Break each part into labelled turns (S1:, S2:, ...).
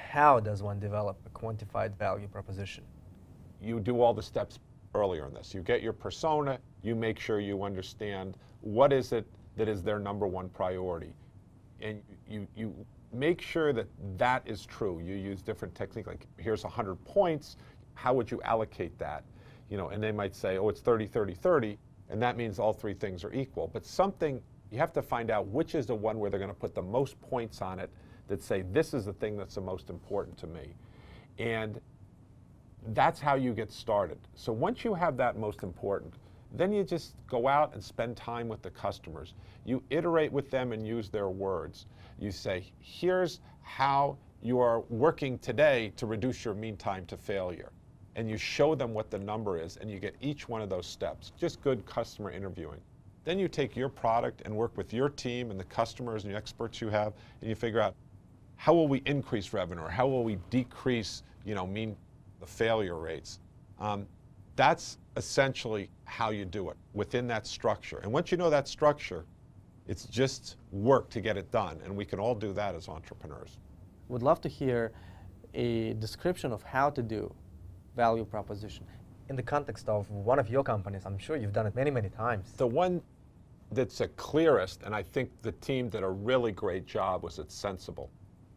S1: how does one develop a quantified value proposition?
S2: You do all the steps earlier in this. You get your persona, you make sure you understand what is it that is their number one priority. And you make sure that that is true. You use different techniques, like here's 100 points, how would you allocate that? You know, and they might say, oh, it's 30, 30, 30, and that means all three things are equal. But something, you have to find out which is the one where they're going to put the most points on it that say, this is the thing that's the most important to me. And that's how you get started. So once you have that most important, then you just go out and spend time with the customers. You iterate with them and use their words. You say, here's how you are working today to reduce your mean time to failure. And you show them what the number is, and you get each one of those steps. Just good customer interviewing. Then you take your product and work with your team and the customers and the experts you have, and you figure out how will we increase revenue, or how will we decrease, the failure rates. That's essentially how you do it, within that structure. And once you know that structure, it's just work to get it done, and we can all do that as entrepreneurs.
S1: Would love to hear a description of how to do value proposition. In the context of one of your companies, I'm sure you've done it many, many times.
S2: The one that's the clearest, and I think the team did a really great job, was at Sensible.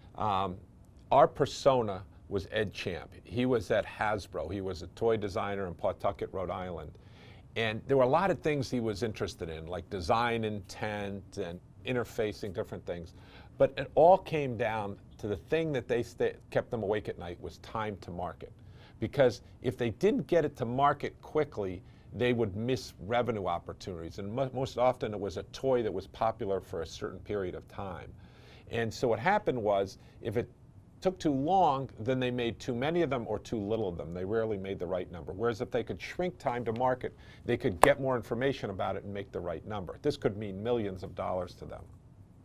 S2: Our persona was Ed Champ. He was at Hasbro. He was a toy designer in Pawtucket, Rhode Island. And there were a lot of things he was interested in, like design intent and interfacing different things. But it all came down to the thing that kept them awake at night was time to market. Because if they didn't get it to market quickly, they would miss revenue opportunities. And most often it was a toy that was popular for a certain period of time. And so what happened was, if it took too long, then they made too many of them or too little of them. They rarely made the right number. Whereas if they could shrink time to market, they could get more information about it and make the right number. This could mean millions of dollars to them.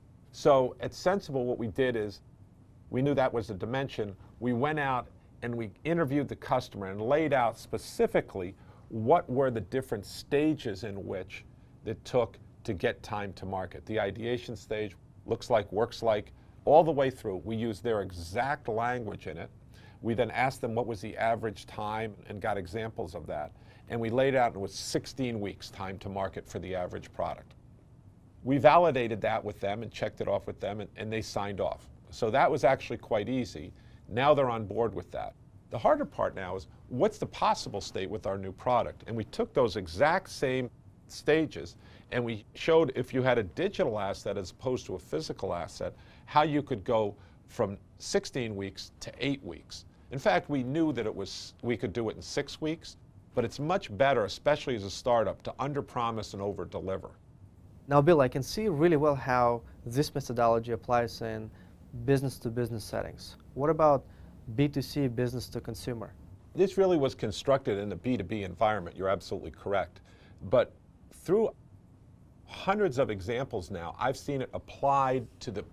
S2: So at Sensible, what we did is, we knew that was a dimension. We went out and we interviewed the customer and laid out specifically what were the different stages in which it took to get time to market. The ideation stage, looks like, works like, all the way through. We used their exact language in it. We then asked them what was the average time and got examples of that. And we laid out, it was 16 weeks time to market for the average product. We validated that with them and checked it off with them, and they signed off. So that was actually quite easy. Now they're on board with that. The harder part now is, what's the possible state with our new product? And we took those exact same stages and we showed, if you had a digital asset as opposed to a physical asset, how you could go from 16 weeks to 8 weeks. In fact, we knew that we could do it in 6 weeks, but it's much better, especially as a startup, to underpromise and overdeliver.
S1: Now, Bill, I can see really well how this methodology applies in business-to-business settings. What about B2C, business-to-consumer?
S2: This really was constructed in a B2B environment. You're absolutely correct. But through hundreds of examples now, I've seen it applied to the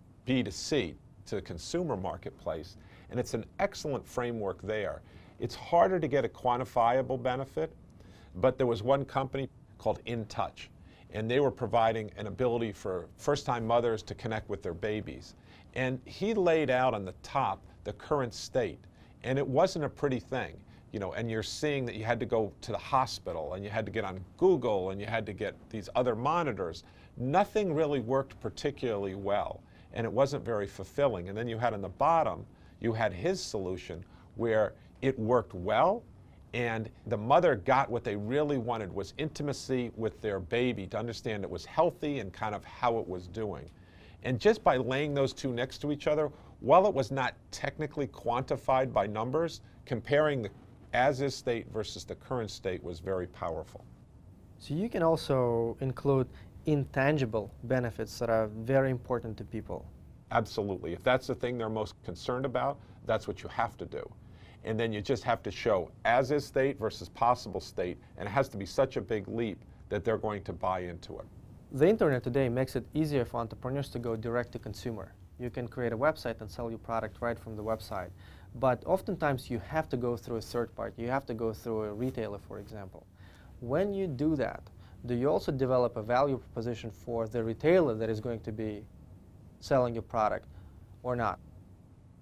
S2: B2C, to the consumer marketplace, and it's an excellent framework there. It's harder to get a quantifiable benefit, but there was one company called In Touch, and they were providing an ability for first-time mothers to connect with their babies. And he laid out on the top the current state, and it wasn't a pretty thing. And you're seeing that you had to go to the hospital, and you had to get on Google, and you had to get these other monitors. Nothing really worked particularly well, and it wasn't very fulfilling. And then you had on the bottom, you had his solution where it worked well, and the mother got what they really wanted, was intimacy with their baby, to understand it was healthy and kind of how it was doing. And just by laying those two next to each other, while it was not technically quantified by numbers, comparing the as-is state versus the current state was very powerful.
S1: So you can also include intangible benefits that are very important to people.
S2: Absolutely. If that's the thing they're most concerned about, that's what you have to do. And then you just have to show as-is state versus possible state, and it has to be such a big leap that they're going to buy into it.
S1: The internet today makes it easier for entrepreneurs to go direct to consumer. You can create a website and sell your product right from the website. But oftentimes you have to go through a third party. You have to go through a retailer, for example. When you do that, do you also develop a value proposition for the retailer that is going to be selling your product or not?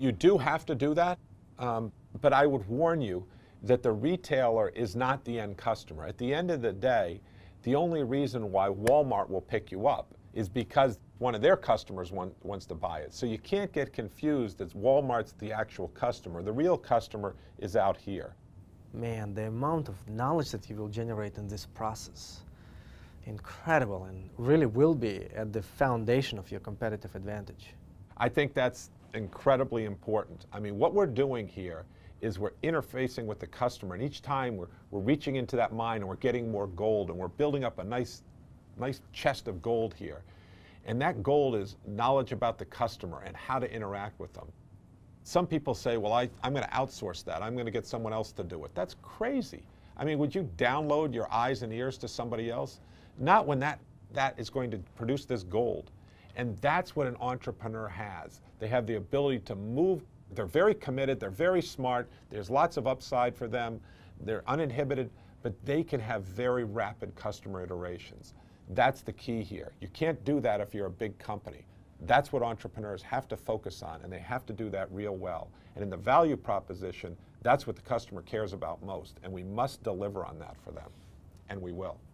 S2: You do have to do that, but I would warn you that the retailer is not the end customer. At the end of the day, the only reason why Walmart will pick you up is because one of their customers wants to buy it. So you can't get confused that Walmart's the actual customer. The real customer is out here.
S1: Man, the amount of knowledge that you will generate in this process, incredible, and really will be at the foundation of your competitive advantage.
S2: I think that's incredibly important. I mean, what we're doing here is we're interfacing with the customer, and each time we're reaching into that mine and we're getting more gold, and we're building up a nice chest of gold here. And that gold is knowledge about the customer and how to interact with them. Some people say, well, I'm going to outsource that. I'm going to get someone else to do it. That's crazy. I mean, would you download your eyes and ears to somebody else? Not when that is going to produce this gold. And that's what an entrepreneur has. They have the ability to move. They're very committed. They're very smart. There's lots of upside for them. They're uninhibited, but they can have very rapid customer iterations. That's the key here. You can't do that if you're a big company. That's what entrepreneurs have to focus on, and they have to do that real well. And in the value proposition, that's what the customer cares about most, and we must deliver on that for them, and we will.